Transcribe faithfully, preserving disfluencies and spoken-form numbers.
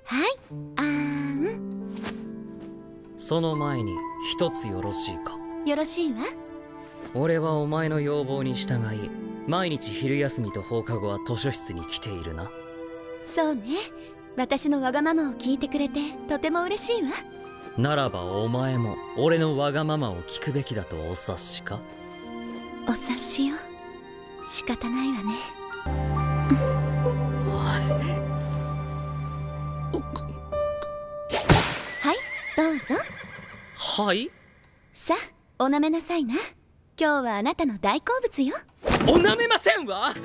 はい、あーん。 その前に一つよろしいか。 よろしいわ。 俺はお前の要望に従い、毎日昼休みと放課後は図書室に来ているな。 そうね。私のわがままを聞いてくれてとても嬉しいわ。 ならばお前も俺のわがままを聞くべきだとお察しか。 お察しよ。仕方ないわね。はい、どうぞ。 はい。 さあ、おなめなさいな。今日はあなたの大好物よ。 おなめませんわ。